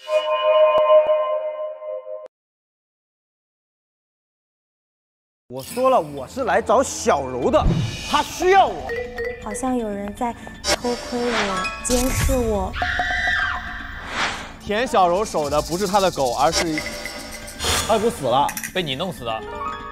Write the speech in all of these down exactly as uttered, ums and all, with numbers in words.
我说了，我是来找小柔的，她需要我。 好像有人在偷窥我、监视我。 舔小柔手的不是他的狗，而是二狗死了， 被你弄死的。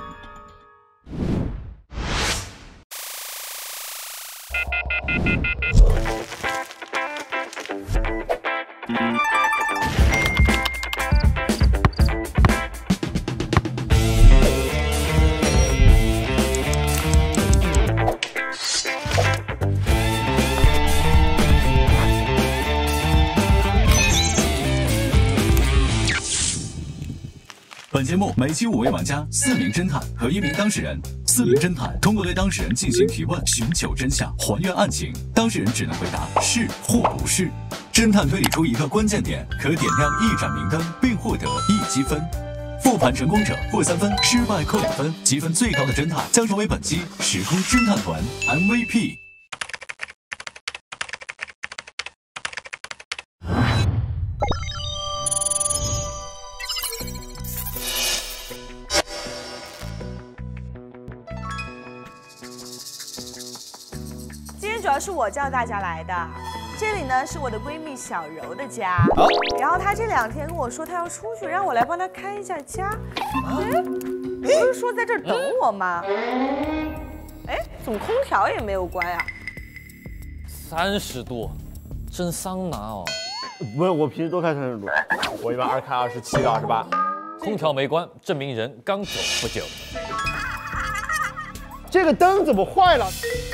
本节目每期五位玩家、四名侦探和一名当事人。四名侦探通过对当事人进行提问，寻求真相，还原案情。当事人只能回答是或不是。侦探推理出一个关键点，可点亮一盏明灯，并获得一积分。复盘成功者获三分，失败扣两分，积分最高的侦探将成为本期时空侦探团 M V P。 主要是我叫大家来的，这里呢是我的闺蜜小柔的家。 哦、 然后她这两天跟我说她要出去，让我来帮她看一下家。哎，不是说在这儿等我吗？哎，怎么空调也没有关呀？ 三十度，真桑拿哦。 不是，我平时都开三十度， 我一般二开二十七到二十八。 空调没关，证明人刚走不久。 这个灯怎么坏了？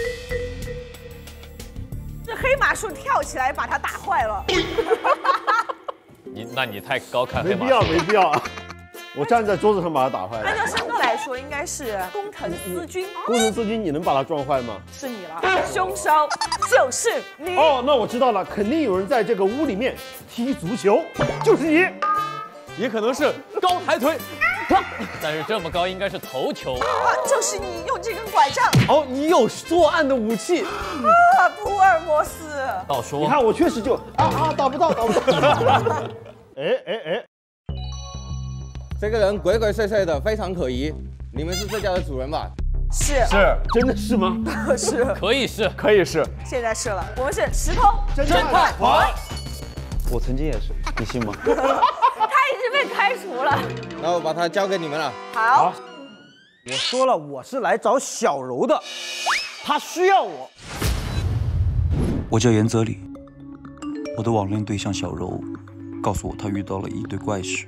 这黑马术跳起来把它打坏了。 你那你太高看黑马术。 没必要，没必要啊！我站在桌子上把它打坏了。 按照身高来说，应该是工藤司君。 工藤司君，你能把它撞坏吗？ 是你了，凶手就是你。 哦，那我知道了，肯定有人在这个屋里面踢足球，就是你。 也可能是高抬腿。 但是这么高应该是头球。 啊，就是你用这根拐杖。 哦，你有作案的武器。 啊，福尔摩斯。 倒说， 你看我确实就啊啊打不到，打不到。哎哎哎， 这个人鬼鬼祟祟的，非常可疑。你们是这家的主人吧？ 是。 是， 真的是吗？ 是。 可以是， 可以是。 现在是了，我们是时空侦探团。 我曾经也是，你信吗？ 他已经被开除了。 那我把它交给你们了。 好。 我说了，我是来找小柔的，她需要我。 我叫严泽里，我的网恋对象小柔告诉我，她遇到了一堆怪事。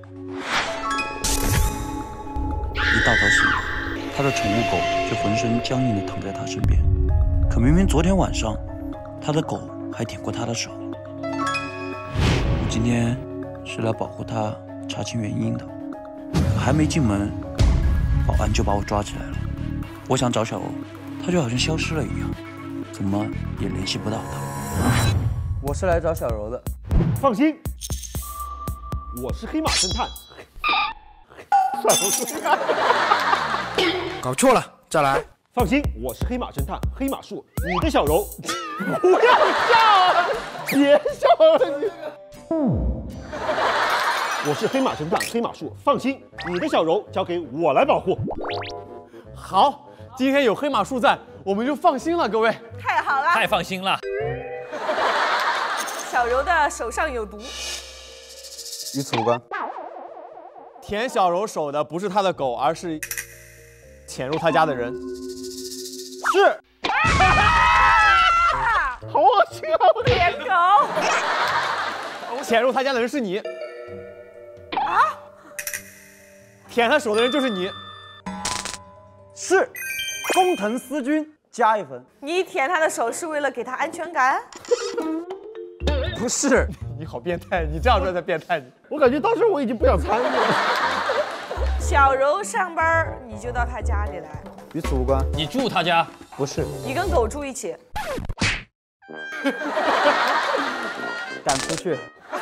一大早醒来，她的宠物狗就浑身僵硬地躺在她身边，可明明昨天晚上，她的狗还舔过她的手。我今天是来保护她、查清原因的，可还没进门，保安就把我抓起来了。我想找小柔，她就好像消失了一样，怎么也联系不到她。 我是来找小柔的。 放心，我是黑马侦探。算了， 搞错了，再来。 放心，我是黑马侦探，黑马术，你的小柔。不要笑了，别笑了你。我是黑马侦探，黑马术，放心，你的小柔交给我来保护。 好，今天有黑马术在，我们就放心了，各位。 太好了， 太放心了。 小柔的手上有毒， 与此无关。 舔小柔手的不是他的狗，而是潜入他家的人。 是。好恶心啊！ 舔狗。 潜入他家的人是你。啊？舔他手的人就是你。 是。工藤司君加一分。 你舔他的手是为了给他安全感？ 不是。 你好变态，你这样说才变态。 我感觉当时我已经不想参与了。 小柔上班，你就到他家里来。 与此无关。 你住他家？ 不是。 你跟狗住一起。 赶出去。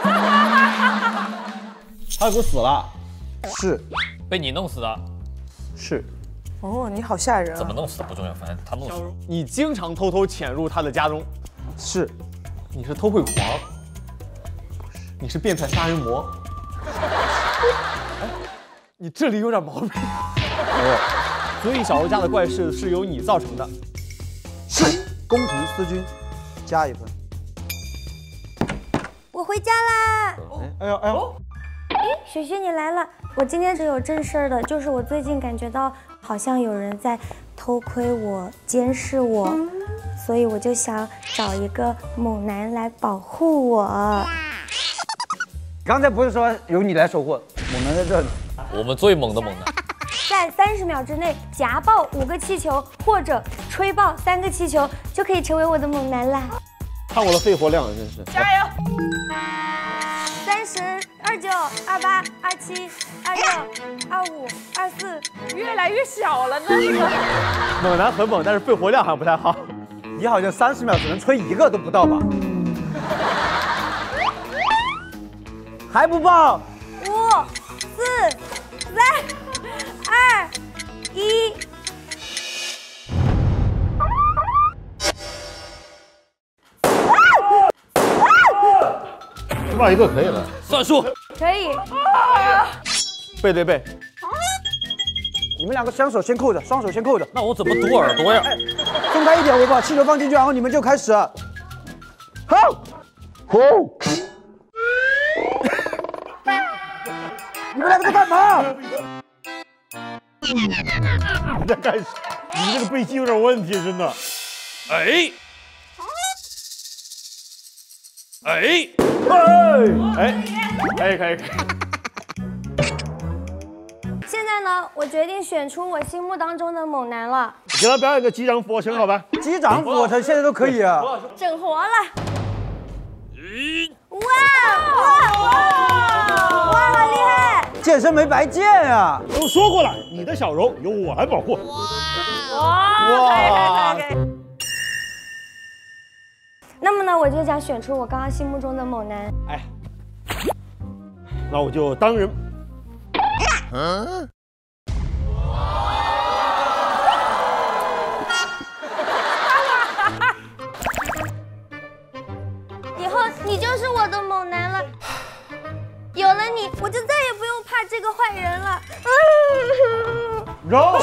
二狗死了。 是。 被你弄死的。 是。 哦，你好吓人啊！ 怎么弄死的不重要，反正他弄死了。 你经常偷偷潜入他的家中。 是。 你是偷窥狂。 你是变态杀人魔。哎，你这里有点毛病。没有，所以小柔家的怪事是由你造成的。 是，工藤思君，加一分。 我回家啦！ 哎呦哎呦， 哎，雪雪你来了。我今天只有正事儿的，就是我最近感觉到好像有人在偷窥我、监视我，所以我就想找一个猛男来保护我。 刚才不是说由你来守护，猛男在这里。 我们最猛的猛男。 在三十秒之内夹爆五个气球，或者吹爆三个气球，就可以成为我的猛男啦！ 看我的肺活量，真是。 加油！ 三十、二九、二八、二七、二六、二五、二四， 越来越小了呢。 猛男很猛，但是肺活量好像不太好。 你好像三十秒只能吹一个都不到吧？还不爆？ 五、四、三、二、一。 爆一个可以了， 算数。 可以。 背对背。 你们两个双手先扣着，双手先扣着。 那我怎么堵耳朵呀？ 分开一点，我把气球放进去，然后你们就开始。好，好。你们两个在干嘛？ 你在干什么？你这个背肌有点问题，真的。 哎，哎， 哎哎，可以可以可以。 现在呢，我决定选出我心目当中的猛男了。 给他表演个击掌俯卧撑，好吧？ 击掌俯卧撑现在都可以啊。 整活了。哇哇哇！哇，好厉害！ 健身没白健呀！ 都说过了，你的小柔由我来保护。 哇！哇！可以可以可以。 那么呢，我就想选出我刚刚心目中的猛男。 哎，那我就当仁。嗯。 以后你就是我的猛男了。有了你，我就再也不用怕这个坏人了。 柔。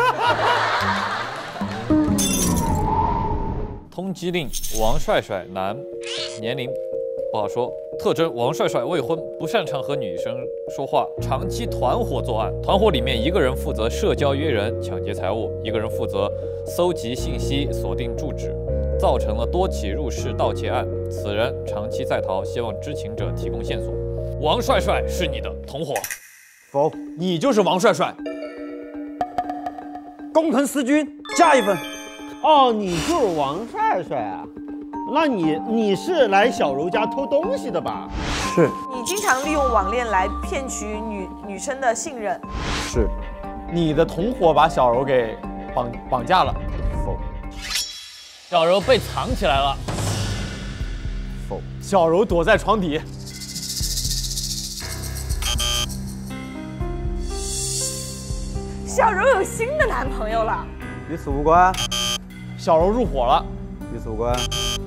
通缉令：王帅帅，男，年龄不好说。特征：王帅帅未婚，不擅长和女生说话，长期团伙作案。团伙里面一个人负责社交约人、抢劫财物，一个人负责搜集信息、锁定住址，造成了多起入室盗窃案。此人长期在逃，希望知情者提供线索。王帅帅是你的同伙。 否， 你就是王帅帅。 工藤思君，加一分。 哦，你就是王帅帅啊？那你你是来小柔家偷东西的吧？ 是。 你经常利用网恋来骗取女女生的信任。 是。 你的同伙把小柔给绑绑架了。 否。 小柔被藏起来了。 否。小柔躲在床底。 小柔有新的男朋友了。 与此无关。 小柔入伙了。 与此无关。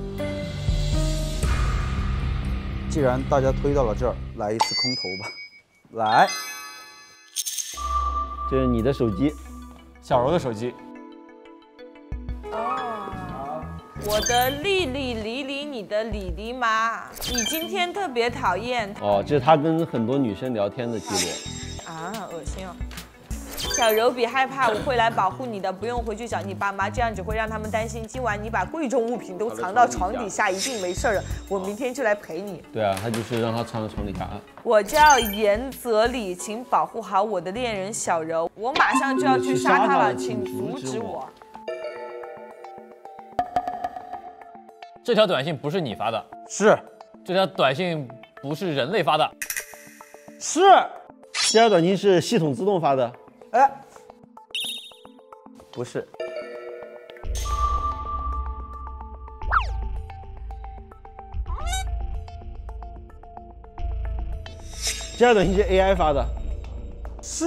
既然大家推到了这儿，来一次空投吧。来， 这是你的手机， 小柔的手机。 哦，我的丽丽理理你的理理吗？你今天特别讨厌。 哦，这是他跟很多女生聊天的记录。 啊，恶心哦！小柔别害怕，我会来保护你的，不用回去找你爸妈，这样只会让他们担心。今晚你把贵重物品都藏到床底下，一定没事了。我明天就来陪你。 对啊，他就是让他藏在床底下。 我叫严泽理，请保护好我的恋人小柔，我马上就要去杀他了，请阻止我。 这条短信不是你发的。 是。 这条短信不是人类发的。 是。 这条短信是系统自动发的。 哎，不是。 这条短信是 A I 发的。 是。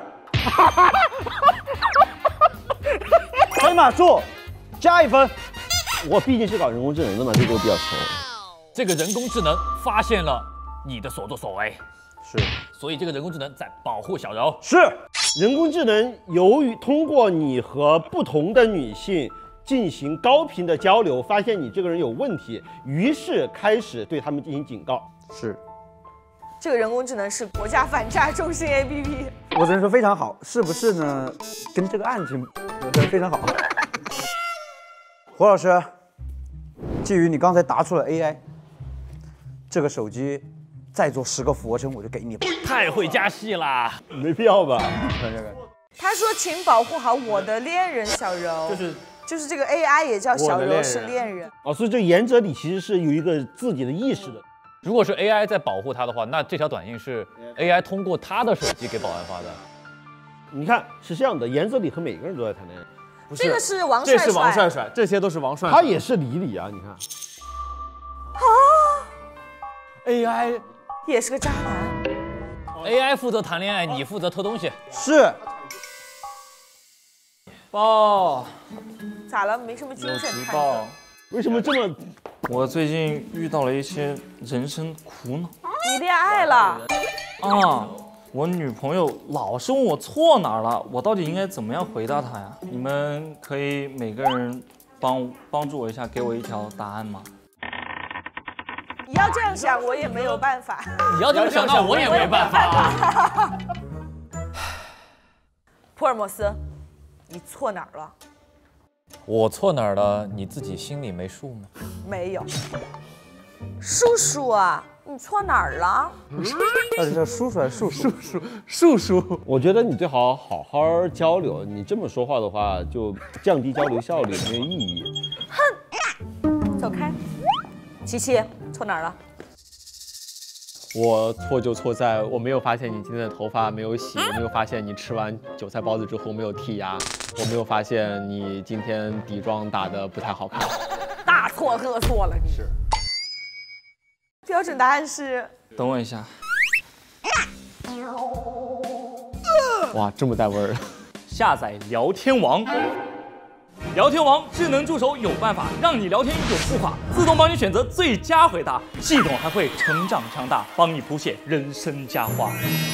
黑马术，加一分。 我毕竟是搞人工智能的嘛，这个我比较熟。 这个人工智能发现了你的所作所为。 是， 所以这个人工智能在保护小柔。 是，人工智能由于通过你和不同的女性进行高频的交流，发现你这个人有问题，于是开始对他们进行警告。 是， 这个人工智能是国家反诈中心 A P P。 我只能说非常好，是不是呢？跟这个案情我觉得非常好。胡老师，基于你刚才答出了 A I， 这个手机再做十个俯卧撑我就给你了。 太会加戏啦， 没必要吧？ 看这个。 他说：“请保护好我的恋人小柔。” 就是就是这个 A I 也叫小柔是恋人。 哦，所以这个言者里其实是有一个自己的意识的。 如果是 A I 在保护他的话，那这条短信是 A I 通过他的手机给保安发的。 你看是这样的，言者里和每个人都在谈恋爱。 不是这个是王帅帅， 这是王帅帅，这些都是王帅帅。 他也是李李啊，你看。 啊 A I 也是个渣男。 A I 负责谈恋爱，你负责偷东西。 是。 报。 咋了？没什么精有神看。 急报。 为什么这么？ 我最近遇到了一些人生苦恼。 你恋爱了？ 啊，我女朋友老是问我错哪儿了，我到底应该怎么样回答她呀？你们可以每个人帮帮助我一下，给我一条答案吗？ 你要这样想，我也没有办法。 你要这么想，那我也没办法。 普尔莫斯，你错哪儿了？ 我错哪儿了？你自己心里没数吗？ 没有。叔叔啊，你错哪儿了？ 到底是叔叔还是叔叔？ 叔叔，叔叔， 我觉得你最好好好交流。你这么说话的话，就降低交流效率，没有意义。 哼，走开。琪琪，错哪儿了？ 我错就错在我没有发现你今天的头发没有洗，我没有发现你吃完韭菜包子之后没有剔牙，我没有发现你今天底妆打得不太好看。 大错特错了，你是。标准答案是。 等我一下。 哇，这么带味儿！ 下载聊天王。聊天王智能助手有办法让你聊天永不垮，自动帮你选择最佳回答，系统还会成长强大，帮你谱写人生佳话。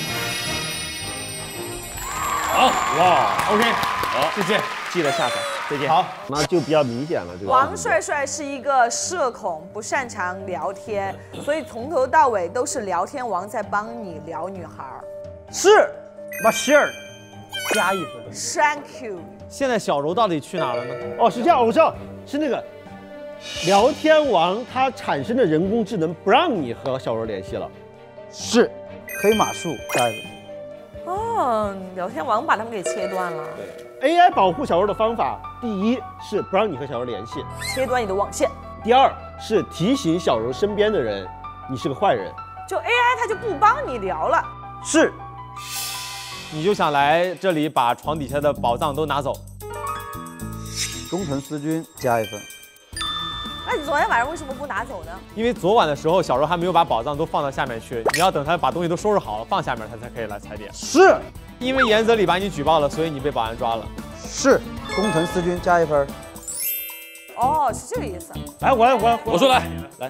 好， 哇 ，OK， 好，谢谢，记得下载，再见。 好，那就比较明显了，这个。 王帅帅是一个社恐，不擅长聊天，所以从头到尾都是聊天王在帮你聊女孩。 是，马歇尔，加一分。 Thank you。 现在小柔到底去哪了呢？ 哦，是这样，我知道，是那个聊天王它产生的人工智能不让你和小柔联系了。 是，黑马术加一分。 哦，聊天王把他们给切断了。 对 ，A I 保护小柔的方法，第一是不让你和小柔联系， 切断你的网线； 第二是提醒小柔身边的人，你是个坏人。 就 A I 它就不帮你聊了。 是。 你就想来这里把床底下的宝藏都拿走？ 工藤思君加一分。 那你昨天晚上为什么不拿走呢？ 因为昨晚的时候，小柔还没有把宝藏都放到下面去，你要等她把东西都收拾好了放下面，她才可以来踩点。 是。 因为严泽里把你举报了，所以你被保安抓了。 是。工藤思君加一分。 哦，是这个意思。 来，我来，我来， 我说来来。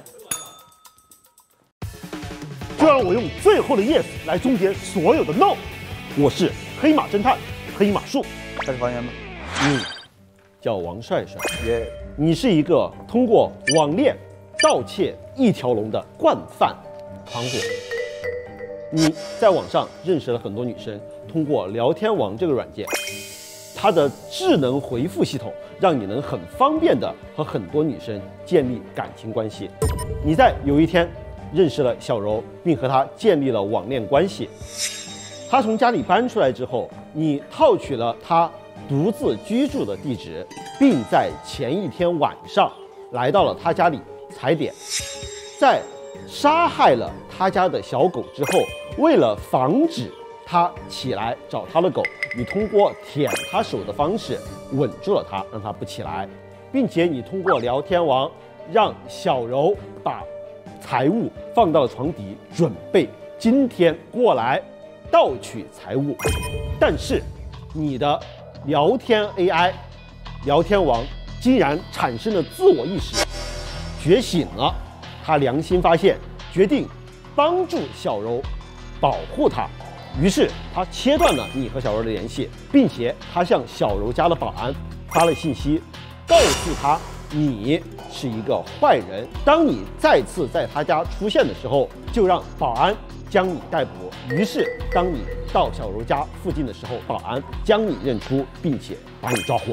就让我用最后的 yes 来终结所有的 no。我是黑马侦探，黑马术。 开始发言吧。 你叫王帅帅， 耶、yeah. 你是一个通过网恋、盗窃一条龙的惯犯团伙。你在网上认识了很多女生，通过聊天王这个软件，它的智能回复系统让你能很方便的和很多女生建立感情关系。你在有一天认识了小柔，并和她建立了网恋关系。他从家里搬出来之后，你套取了他独自居住的地址，并在前一天晚上来到了他家里踩点。在杀害了他家的小狗之后，为了防止他起来找他的狗，你通过舔他手的方式稳住了他，让他不起来，并且你通过聊天王让小柔把财物放到了床底，准备今天过来盗取财物。但是你的聊天 A I 聊天王竟然产生了自我意识，觉醒了，他良心发现，决定帮助小柔保护她。于是他切断了你和小柔的联系，并且他向小柔家的保安发了信息，告诉他你是一个坏人。当你再次在他家出现的时候，就让保安将你逮捕。于是当你到小柔家附近的时候，保安将你认出，并且把你抓获。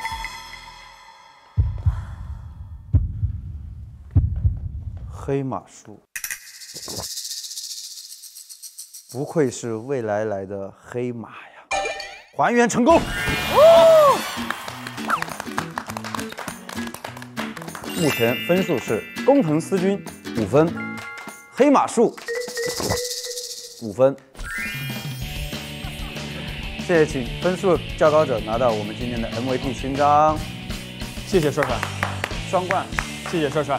黑马术，不愧是未来来的黑马呀！还原成功。哦、目前分数是工藤司君五分，黑马术五分。谢谢，请分数较高者拿到我们今天的 M V P 勋章。 谢谢帅帅， 双冠。 谢谢帅帅。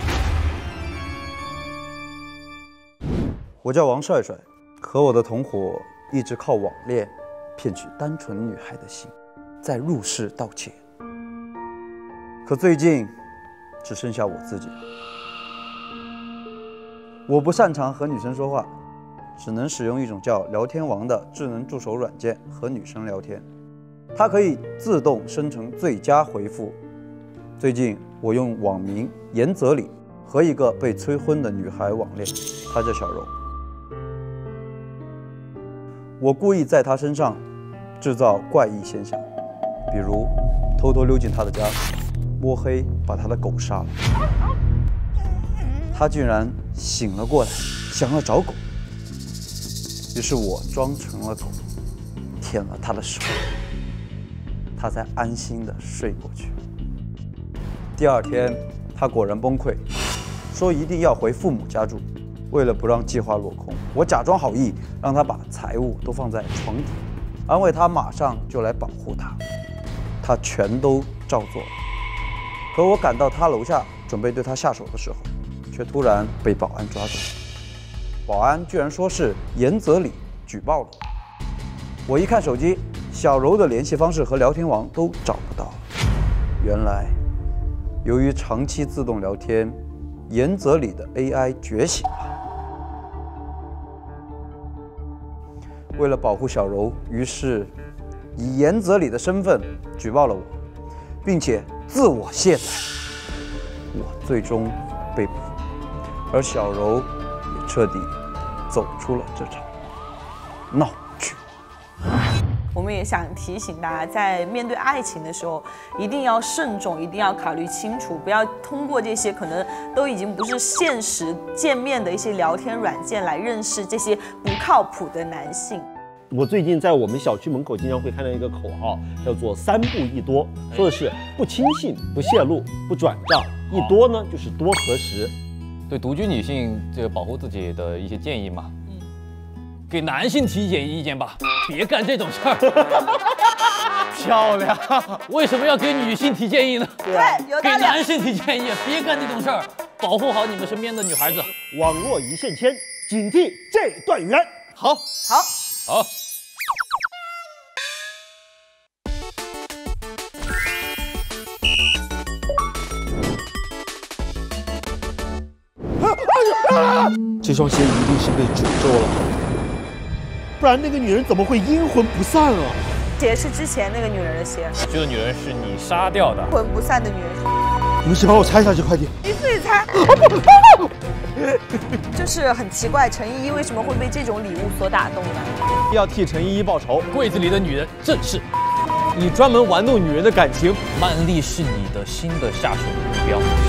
我叫王帅帅，和我的同伙一直靠网恋骗取单纯女孩的心，再入室盗窃。可最近只剩下我自己了。我不擅长和女生说话，只能使用一种叫聊天王的智能助手软件和女生聊天，它可以自动生成最佳回复。最近我用网名岩泽里和一个被催婚的女孩网恋，她叫小柔。我故意在她身上制造怪异现象，比如偷偷溜进她的家，摸黑把她的狗杀了。她居然醒了过来，想要找狗，于是我装成了狗，舔了她的手，她才安心地睡过去。第二天，她果然崩溃，说一定要回父母家住。为了不让计划落空，我假装好意，让他把财物都放在床底，安慰他马上就来保护他。他全都照做了。可我赶到他楼下，准备对他下手的时候，却突然被保安抓住。保安居然说是岩泽里举报了我。我一看手机，小柔的联系方式和聊天王都找不到。原来，由于长期自动聊天，岩泽里的 A I 觉醒了。为了保护小柔，于是以岩泽里的身份举报了我，并且自我卸载。我最终被捕，而小柔也彻底走出了这场闹剧。 我们也想提醒大家，在面对爱情的时候，一定要慎重，一定要考虑清楚，不要通过这些可能都已经不是现实见面的一些聊天软件来认识这些不靠谱的男性。 我最近在我们小区门口经常会看到一个口号，叫做“三不一多”，说的是不轻信、不泄露、不转账。一多呢，就是多核实。 对独居女性这个保护自己的一些建议嘛。给男性提点意见吧，别干这种事儿。漂亮，为什么要给女性提建议呢？ 对，有道理。 给男性提建议，别干这种事儿，保护好你们身边的女孩子。 网络一线牵，警惕这段缘。好， 好， 好。 这双鞋一定是被诅咒了。不然那个女人怎么会阴魂不散啊？ 鞋是之前那个女人的鞋， 这个女人是你杀掉的， 阴魂不散的女人。 你们先帮我猜一下这快点。 你自己猜。就是很奇怪，陈依依为什么会被这种礼物所打动呢？ 要替陈依依报仇， 柜子里的女人正是你，专门玩弄女人的感情。 曼丽是你的新的下手目标。